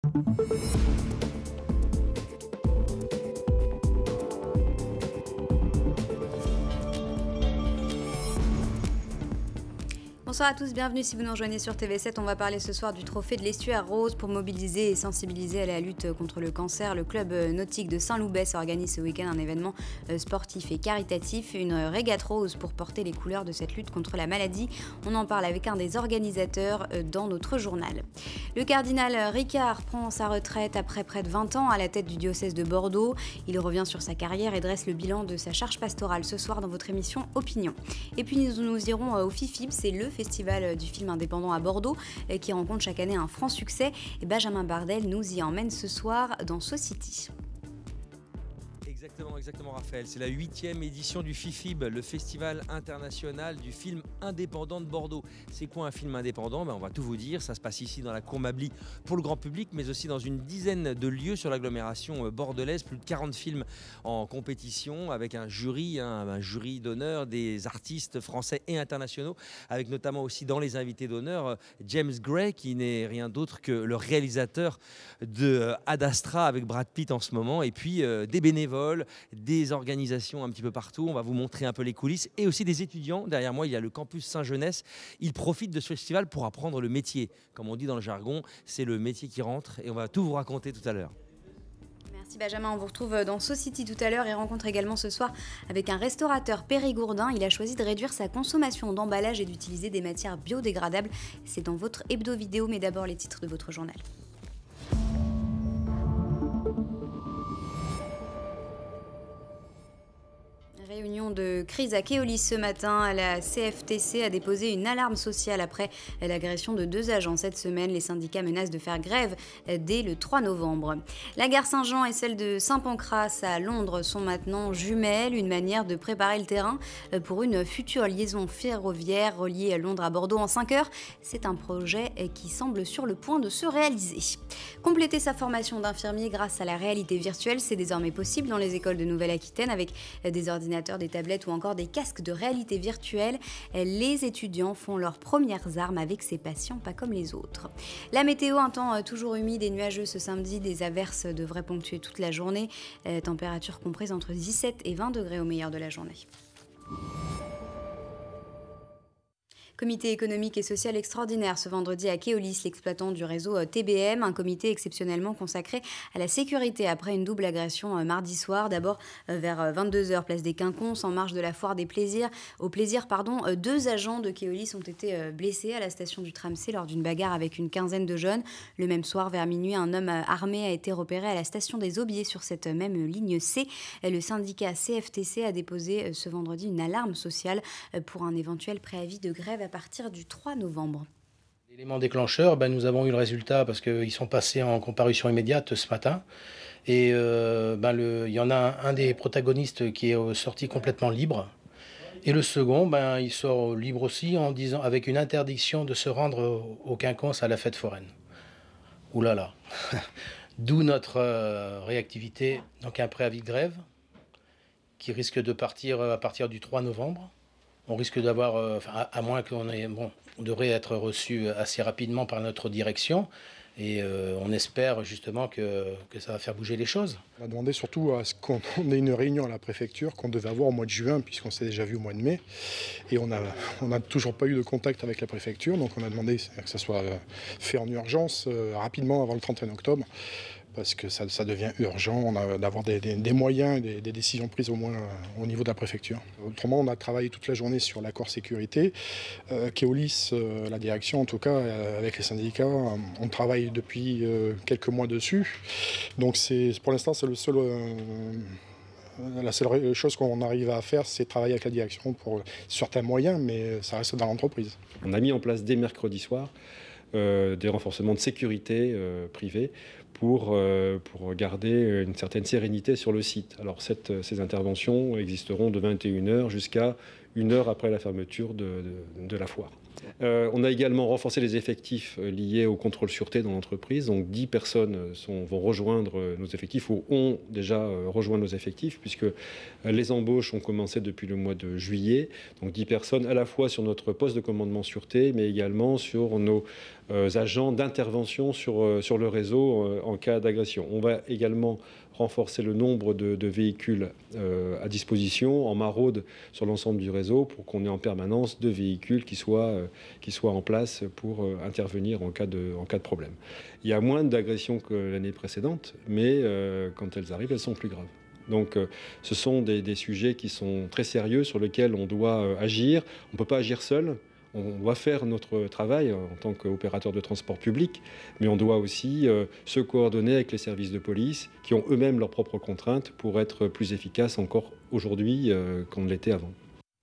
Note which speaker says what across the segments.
Speaker 1: Bonsoir à tous, bienvenue si vous nous rejoignez sur TV7. On va parler ce soir du trophée de l'Estuaire Rose pour mobiliser et sensibiliser à la lutte contre le cancer. Le club nautique de Saint-Loubès organise ce week-end un événement sportif et caritatif, une régate rose pour porter les couleurs de cette lutte contre la maladie. On en parle avec un des organisateurs dans notre journal. Le cardinal Ricard prend sa retraite après près de 20 ans à la tête du diocèse de Bordeaux. Il revient sur sa carrière et dresse le bilan de sa charge pastorale ce soir dans votre émission Opinion. Et puis nous irons au FIFIB, c'est le festival du film indépendant à Bordeaux qui rencontre chaque année un franc succès. Et Benjamin Bardel nous y emmène ce soir dans Society.
Speaker 2: Exactement Raphaël, c'est la 8e édition du FIFIB, le Festival international du film indépendant de Bordeaux. C'est quoi un film indépendant? On va tout vous dire, ça se passe ici dans la Cour Mably pour le grand public, mais aussi dans une dizaine de lieux sur l'agglomération bordelaise, plus de 40 films en compétition avec un jury d'honneur des artistes français et internationaux, avec notamment aussi dans les invités d'honneur James Gray, qui n'est rien d'autre que le réalisateur de Ad Astra avec Brad Pitt en ce moment, et puis des bénévoles, des organisations un petit peu partout. On va vous montrer un peu les coulisses et aussi des étudiants. Derrière moi, il y a le campus Saint-Jeunesse. Ils profitent de ce festival pour apprendre le métier. Comme on dit dans le jargon, c'est le métier qui rentre et on va tout vous raconter tout à l'heure.
Speaker 1: Merci Benjamin, on vous retrouve dans Society tout à l'heure et rencontre également ce soir avec un restaurateur périgourdin. Il a choisi de réduire sa consommation d'emballage et d'utiliser des matières biodégradables. C'est dans votre hebdo vidéo, mais d'abord les titres de votre journal. Réunion de crise à Keolis ce matin. La CFTC a déposé une alarme sociale après l'agression de 2 agents cette semaine. Les syndicats menacent de faire grève dès le 3 novembre. La gare Saint-Jean et celle de Saint-Pancras à Londres sont maintenant jumelles, une manière de préparer le terrain pour une future liaison ferroviaire reliée à Londres à Bordeaux en 5 heures. C'est un projet qui semble sur le point de se réaliser. Compléter sa formation d'infirmier grâce à la réalité virtuelle, c'est désormais possible dans les écoles de Nouvelle-Aquitaine avec des ordinateurs, des tablettes ou encore des casques de réalité virtuelle. Les étudiants font leurs premières armes avec ces patients, pas comme les autres. La météo, un temps toujours humide et nuageux ce samedi. Des averses devraient ponctuer toute la journée. Température comprise entre 17 et 20 degrés au meilleur de la journée. Comité économique et social extraordinaire ce vendredi à Keolis, l'exploitant du réseau TBM, un comité exceptionnellement consacré à la sécurité après une double agression mardi soir. D'abord vers 22h, place des Quinconces, en marge de la foire des plaisirs. Au plaisir, 2 agents de Keolis ont été blessés à la station du tram C lors d'une bagarre avec une quinzaine de jeunes. Le même soir, vers minuit, un homme armé a été repéré à la station des Aubiers sur cette même ligne C. Le syndicat CFTC a déposé ce vendredi une alarme sociale pour un éventuel préavis de grève à partir du 3 novembre.
Speaker 3: L'élément déclencheur, nous avons eu le résultat parce qu'ils sont passés en comparution immédiate ce matin. Et il y en a un des protagonistes qui est sorti complètement libre. Et le second, il sort libre aussi en disant avec une interdiction de se rendre au Quinconce à la fête foraine. Ouh là là. D'où notre réactivité, donc un préavis de grève qui risque de partir à partir du 3 novembre. On risque d'avoir, à moins qu'on ait, on devrait être reçu assez rapidement par notre direction. Et on espère justement que ça va faire bouger les choses.
Speaker 4: On a demandé surtout à ce qu'on ait une réunion à la préfecture qu'on devait avoir au mois de juin, puisqu'on s'est déjà vu au mois de mai. Et on n'a toujours pas eu de contact avec la préfecture. Donc on a demandé que ça soit fait en urgence, rapidement avant le 31 octobre. Parce que ça devient urgent d'avoir des moyens et des décisions prises au moins au niveau de la préfecture. Autrement, on a travaillé toute la journée sur l'accord sécurité. Keolis, la direction en tout cas, avec les syndicats, on travaille depuis quelques mois dessus. Donc pour l'instant, c'est la seule chose qu'on arrive à faire, c'est travailler avec la direction pour certains moyens, mais ça reste dans l'entreprise.
Speaker 5: On a mis en place dès mercredi soir des renforcements de sécurité privés pour garder une certaine sérénité sur le site. Alors ces interventions existeront de 21h jusqu'à 1 heure après la fermeture de la foire. On a également renforcé les effectifs liés au contrôle sûreté dans l'entreprise. Donc 10 personnes vont rejoindre nos effectifs ou ont déjà rejoint nos effectifs puisque les embauches ont commencé depuis le mois de juillet. Donc 10 personnes à la fois sur notre poste de commandement sûreté mais également sur nos agents d'intervention sur le réseau en cas d'agression. On va également renforcer le nombre de véhicules à disposition en maraude sur l'ensemble du réseau pour qu'on ait en permanence 2 véhicules qui soient en place pour intervenir en cas de problème. Il y a moins d'agressions que l'année précédente, mais quand elles arrivent, elles sont plus graves. Donc ce sont des sujets qui sont très sérieux sur lesquels on doit agir. On ne peut pas agir seul. On doit faire notre travail en tant qu'opérateur de transport public, mais on doit aussi se coordonner avec les services de police qui ont eux-mêmes leurs propres contraintes pour être plus efficaces encore aujourd'hui qu'on ne l'était avant.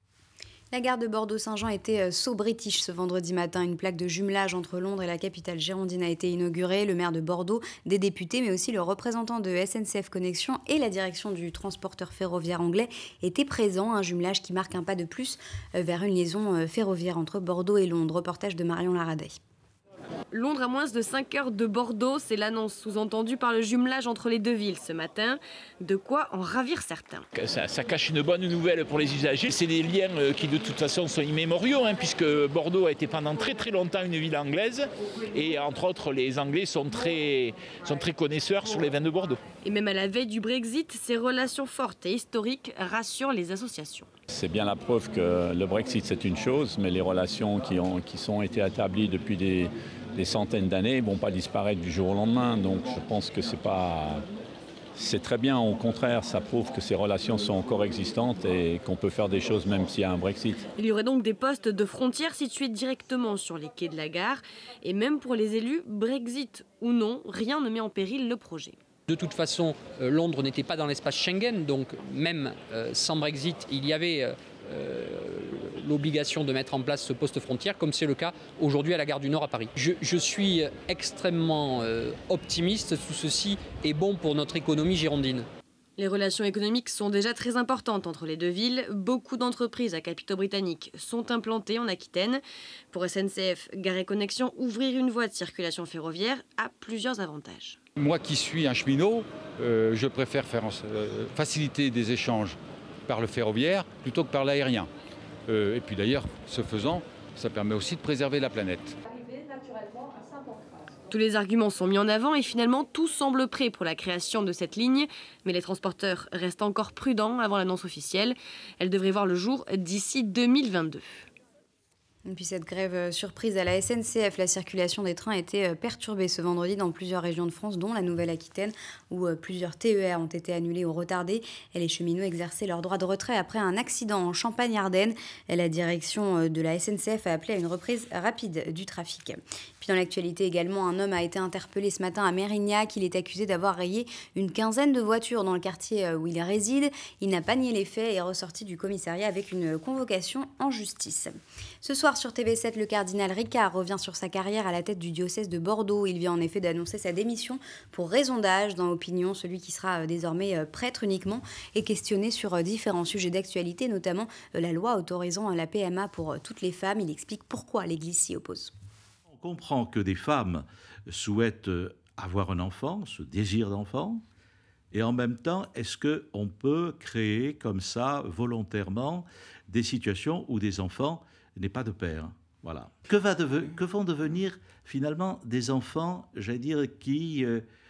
Speaker 1: La gare de Bordeaux-Saint-Jean était So British ce vendredi matin. Une plaque de jumelage entre Londres et la capitale girondine a été inaugurée. Le maire de Bordeaux, des députés, mais aussi le représentant de SNCF Connexion et la direction du transporteur ferroviaire anglais étaient présents. Un jumelage qui marque un pas de plus vers une liaison ferroviaire entre Bordeaux et Londres. Reportage de Marion Laraday.
Speaker 6: Londres à moins de 5 heures de Bordeaux, c'est l'annonce sous-entendue par le jumelage entre les 2 villes ce matin. De quoi en ravir certains.
Speaker 7: Ça cache une bonne nouvelle pour les usagers. C'est des liens qui de toute façon sont immémoriaux, puisque Bordeaux a été pendant très très longtemps une ville anglaise. Et entre autres, les Anglais sont très connaisseurs sur les vins de Bordeaux.
Speaker 6: Et même à la veille du Brexit, ces relations fortes et historiques rassurent les associations.
Speaker 8: C'est bien la preuve que le Brexit c'est une chose, mais les relations qui sont été établies depuis des centaines d'années ne vont pas disparaître du jour au lendemain. Donc je pense que c'est très bien, au contraire, ça prouve que ces relations sont encore existantes et qu'on peut faire des choses même s'il y a un Brexit.
Speaker 6: Il y aurait donc des postes de frontières situés directement sur les quais de la gare. Et même pour les élus, Brexit ou non, rien ne met en péril le projet.
Speaker 9: De toute façon, Londres n'était pas dans l'espace Schengen, donc même sans Brexit, il y avait l'obligation de mettre en place ce poste frontière, comme c'est le cas aujourd'hui à la gare du Nord à Paris. Je suis extrêmement optimiste, tout ceci est bon pour notre économie girondine.
Speaker 6: Les relations économiques sont déjà très importantes entre les 2 villes. Beaucoup d'entreprises à capitaux britanniques sont implantées en Aquitaine. Pour SNCF, Gare et Connexion, ouvrir une voie de circulation ferroviaire a plusieurs avantages.
Speaker 10: Moi qui suis un cheminot, je préfère faciliter des échanges par le ferroviaire plutôt que par l'aérien. Et puis d'ailleurs, ce faisant, ça permet aussi de préserver la planète.
Speaker 6: Tous les arguments sont mis en avant et finalement tout semble prêt pour la création de cette ligne. Mais les transporteurs restent encore prudents avant l'annonce officielle. Elle devrait voir le jour d'ici 2022.
Speaker 1: Et puis cette grève surprise à la SNCF, la circulation des trains a été perturbée ce vendredi dans plusieurs régions de France, dont la Nouvelle-Aquitaine, où plusieurs TER ont été annulés ou retardés. Et les cheminots exerçaient leur droit de retrait après un accident en Champagne-Ardenne. La direction de la SNCF a appelé à une reprise rapide du trafic. Puis dans l'actualité également, un homme a été interpellé ce matin à Mérignac. Il est accusé d'avoir rayé une quinzaine de voitures dans le quartier où il réside. Il n'a pas nié les faits et est ressorti du commissariat avec une convocation en justice. Ce soir sur TV7, le cardinal Ricard revient sur sa carrière à la tête du diocèse de Bordeaux. Il vient en effet d'annoncer sa démission pour raison d'âge. Dans Opinion, celui qui sera désormais prêtre uniquement est questionné sur différents sujets d'actualité, notamment la loi autorisant la PMA pour toutes les femmes. Il explique pourquoi l'Église s'y oppose.
Speaker 11: On comprend que des femmes souhaitent avoir un enfant, ce désir d'enfant, et en même temps, est-ce qu'on peut créer comme ça, volontairement, des situations où des enfants n'aient pas de père? Voilà. Que vont devenir finalement des enfants, j'allais dire, qui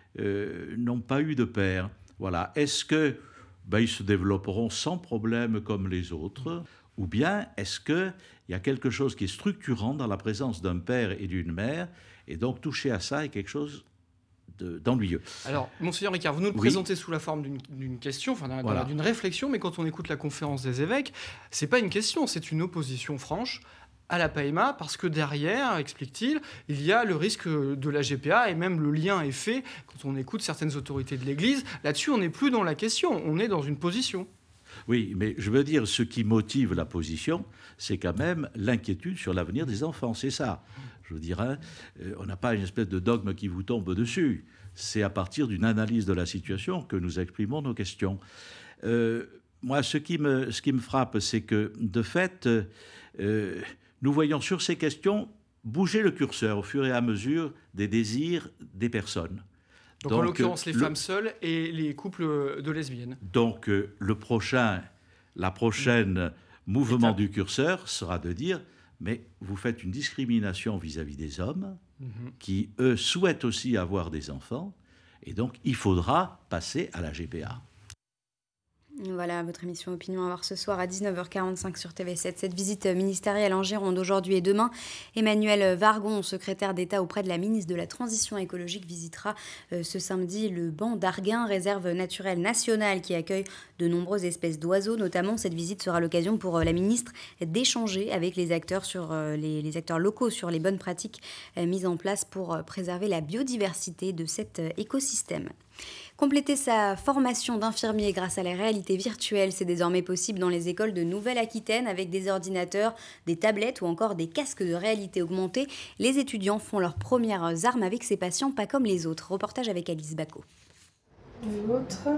Speaker 11: n'ont pas eu de père? Voilà. Est-ce que ils se développeront sans problème comme les autres? Ou bien est-ce qu'il y a quelque chose qui est structurant dans la présence d'un père et d'une mère, et donc toucher à ça est quelque chose d'ennuyeux.
Speaker 12: Alors, Monseigneur Ricard, vous nous le présentez sous la forme d'une question, d'une réflexion, mais quand on écoute la conférence des évêques, c'est pas une question, c'est une opposition franche à la PMA, parce que derrière, explique-t-il, il y a le risque de la GPA, et même le lien est fait, quand on écoute certaines autorités de l'Église, là-dessus on n'est plus dans la question, on est dans une position.
Speaker 11: Oui, mais je veux dire, ce qui motive la position, c'est quand même l'inquiétude sur l'avenir des enfants, c'est ça. Je veux dire, on n'a pas une espèce de dogme qui vous tombe dessus. C'est à partir d'une analyse de la situation que nous exprimons nos questions. Moi, ce qui me frappe, c'est que, de fait, nous voyons sur ces questions bouger le curseur au fur et à mesure des désirs des personnes.
Speaker 12: Donc en l'occurrence, les femmes seules et les couples de lesbiennes.
Speaker 11: Donc la prochaine mouvement du curseur sera de dire, mais vous faites une discrimination vis-à-vis des hommes, qui, eux, souhaitent aussi avoir des enfants. Et donc, il faudra passer à la GPA.
Speaker 1: Voilà, votre émission Opinion à voir ce soir à 19h45 sur TV7. Cette visite ministérielle en Gironde aujourd'hui et demain. Emmanuel Vargon, secrétaire d'État auprès de la ministre de la Transition écologique, visitera ce samedi le banc d'Arguin, réserve naturelle nationale qui accueille de nombreuses espèces d'oiseaux. Notamment, cette visite sera l'occasion pour la ministre d'échanger avec les acteurs, les acteurs locaux sur les bonnes pratiques mises en place pour préserver la biodiversité de cet écosystème. Compléter sa formation d'infirmier grâce à la réalité virtuelle, c'est désormais possible dans les écoles de Nouvelle-Aquitaine avec des ordinateurs, des tablettes ou encore des casques de réalité augmentée. Les étudiants font leurs premières armes avec ces patients, pas comme les autres. Reportage avec Alice Bacot.
Speaker 13: L'autre.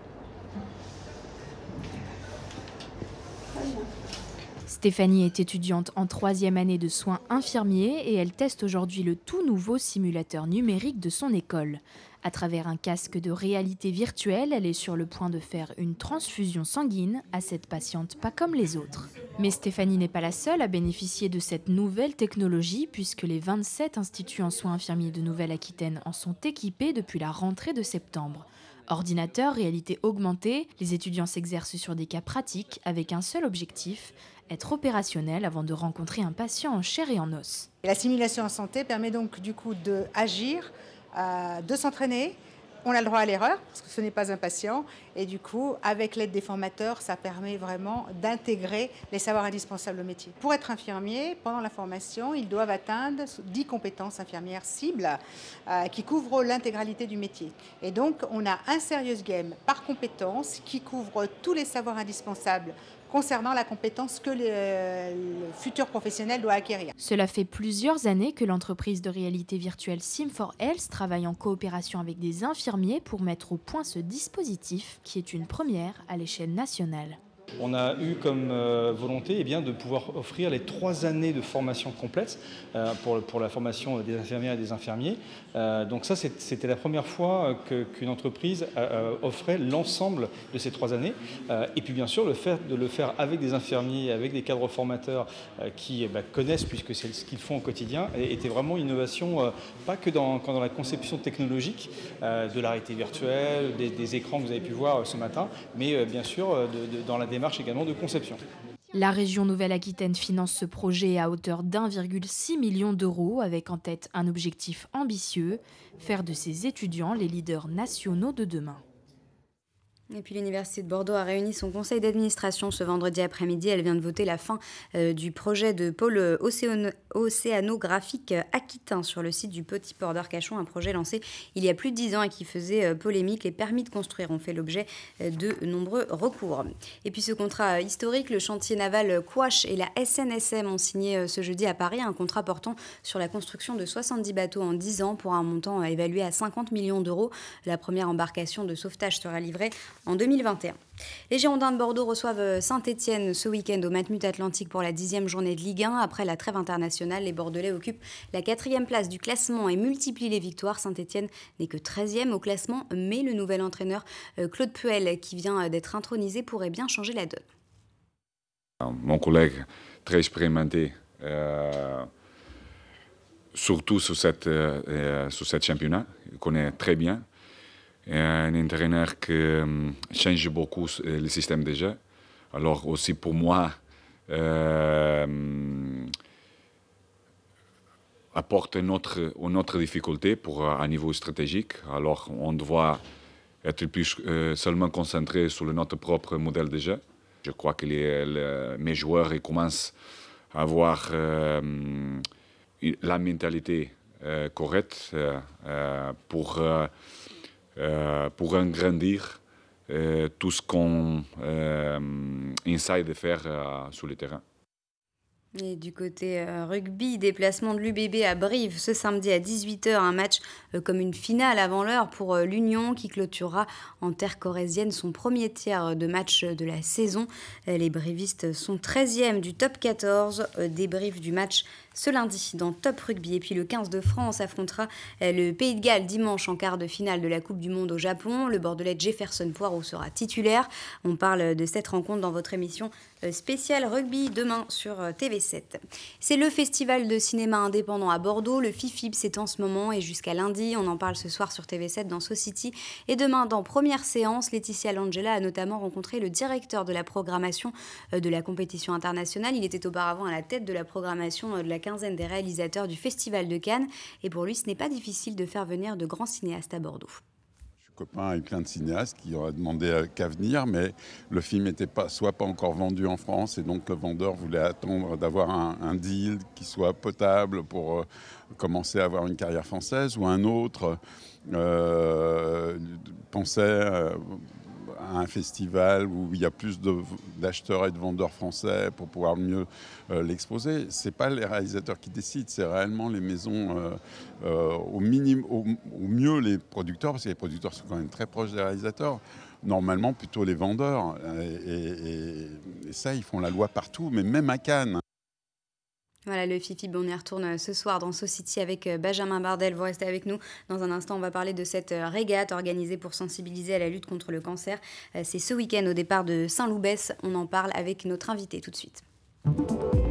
Speaker 13: Stéphanie est étudiante en 3e année de soins infirmiers et elle teste aujourd'hui le tout nouveau simulateur numérique de son école. À travers un casque de réalité virtuelle, elle est sur le point de faire une transfusion sanguine à cette patiente pas comme les autres. Mais Stéphanie n'est pas la seule à bénéficier de cette nouvelle technologie puisque les 27 instituts en soins infirmiers de Nouvelle-Aquitaine en sont équipés depuis la rentrée de septembre. Ordinateur, réalité augmentée, les étudiants s'exercent sur des cas pratiques avec un seul objectif, être opérationnel avant de rencontrer un patient en chair et en os.
Speaker 14: La simulation en santé permet donc du coup d'agir, de s'entraîner. On a le droit à l'erreur parce que ce n'est pas un patient et du coup avec l'aide des formateurs ça permet vraiment d'intégrer les savoirs indispensables au métier. Pour être infirmier, pendant la formation, ils doivent atteindre 10 compétences infirmières cibles qui couvrent l'intégralité du métier. Et donc on a un serious game par compétence qui couvre tous les savoirs indispensables concernant la compétence que le futur professionnel doit acquérir.
Speaker 13: Cela fait plusieurs années que l'entreprise de réalité virtuelle Sim4Health travaille en coopération avec des infirmiers pour mettre au point ce dispositif qui est une première à l'échelle nationale.
Speaker 15: On a eu comme volonté de pouvoir offrir les 3 années de formation complète pour la formation des infirmières et des infirmiers. Donc ça, c'était la première fois qu'une entreprise offrait l'ensemble de ces 3 années. Et puis bien sûr, le fait de le faire avec des infirmiers, avec des cadres formateurs qui connaissent, puisque c'est ce qu'ils font au quotidien, était vraiment une innovation, pas que dans la conception technologique de la réalité virtuelle, des écrans que vous avez pu voir ce matin, mais bien sûr dans la démarche également de conception.
Speaker 13: La région Nouvelle-Aquitaine finance ce projet à hauteur d'1,6 million d'euros avec en tête un objectif ambitieux, faire de ses étudiants les leaders nationaux de demain.
Speaker 1: Et puis l'Université de Bordeaux a réuni son conseil d'administration ce vendredi après-midi. Elle vient de voter la fin du projet de pôle océanographique aquitain sur le site du Petit Port d'Arcachon, un projet lancé il y a plus de 10 ans et qui faisait polémique. Les permis de construire ont fait l'objet de nombreux recours. Et puis ce contrat historique, le chantier naval Couache et la SNSM ont signé ce jeudi à Paris un contrat portant sur la construction de 70 bateaux en 10 ans pour un montant évalué à 50 millions d'euros. La première embarcation de sauvetage sera livrée en 2021. Les Girondins de Bordeaux reçoivent Saint-Etienne ce week-end au Matmut Atlantique pour la 10e journée de Ligue 1. Après la trêve internationale, les Bordelais occupent la 4e place du classement et multiplient les victoires. Saint-Etienne n'est que 13e au classement, mais le nouvel entraîneur Claude Puel, qui vient d'être intronisé, pourrait bien changer la donne.
Speaker 16: Mon collègue très expérimenté, surtout sur cette championnat, il connaît très bien. Un entraîneur qui change beaucoup le système de jeu. Alors aussi pour moi, apporte une autre difficulté à niveau stratégique. Alors on doit être plus seulement concentré sur notre propre modèle de jeu. Je crois que mes joueurs ils commencent à avoir la mentalité correcte pour agrandir tout ce qu'on essaie de faire sur le terrain.
Speaker 1: Et du côté rugby, déplacement de l'UBB à Brive ce samedi à 18h, un match comme une finale avant l'heure pour l'Union qui clôturera en terre corrézienne son premier tiers de match de la saison. Les brivistes sont 13e du top 14, débrief du match ce lundi dans Top Rugby. Et puis le 15 de France affrontera le Pays de Galles dimanche en quart de finale de la Coupe du Monde au Japon. Le Bordelais Jefferson Poirot sera titulaire. On parle de cette rencontre dans votre émission spéciale rugby demain sur TV7. C'est le festival de cinéma indépendant à Bordeaux. Le FIFIB, c'est en ce moment et jusqu'à lundi. On en parle ce soir sur TV7 dans Society. Et demain, dans première séance, Laetitia Langella a notamment rencontré le directeur de la programmation de la compétition internationale. Il était auparavant à la tête de la programmation de la quinzaine des réalisateurs du Festival de Cannes. Et pour lui, ce n'est pas difficile de faire venir de grands cinéastes à Bordeaux.
Speaker 17: Copain avec plein de cinéastes qui auraient demandé qu'à venir, mais le film n'était pas encore vendu en France et donc le vendeur voulait attendre d'avoir un deal qui soit potable pour commencer à avoir une carrière française, ou un autre pensait à un festival où il y a plus d'acheteurs et de vendeurs français pour pouvoir mieux l'exposer. Ce n'est pas les réalisateurs qui décident, c'est réellement les maisons, au mieux les producteurs, parce que les producteurs sont quand même très proches des réalisateurs, normalement plutôt les vendeurs. Et ça, ils font la loi partout, mais même à Cannes.
Speaker 1: Voilà, le FIFIB, on y retourne ce soir dans Society avec Benjamin Bardel. Vous restez avec nous. Dans un instant, on va parler de cette régate organisée pour sensibiliser à la lutte contre le cancer. C'est ce week-end au départ de Saint-Loubès. On en parle avec notre invité tout de suite.